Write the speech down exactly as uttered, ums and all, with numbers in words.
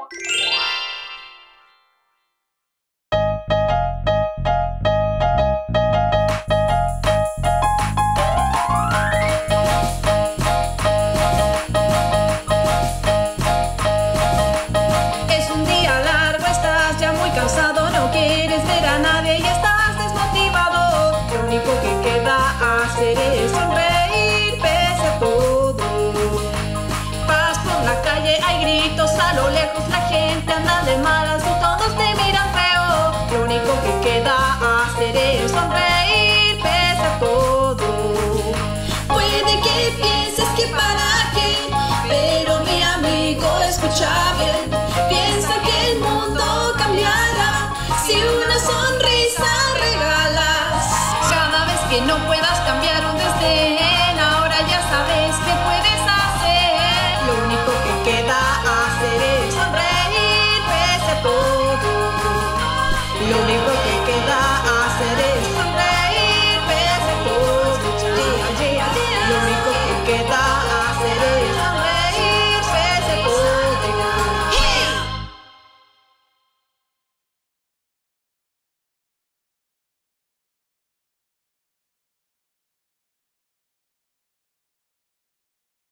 Es un día largo, estás ya muy cansado, no quieres ver a nadie y estás desmotivado. Lo único que queda hacer es sonreír pese a todo. Vas por la calle, hay gritos a lo lejos, la gente anda de malas y todos te miran feo. Lo único que queda hacer es sonreír pese a todo. Puede que pienses que para qué, pero mi amigo, escucha bien. Piensa que el mundo cambiará si una sonrisa regalas. Cada vez que no puedas cambiar un desdén, ahora ya sabes qué puedes hacer. Lo único que queda hacer es sonreír pese a todo. Lo único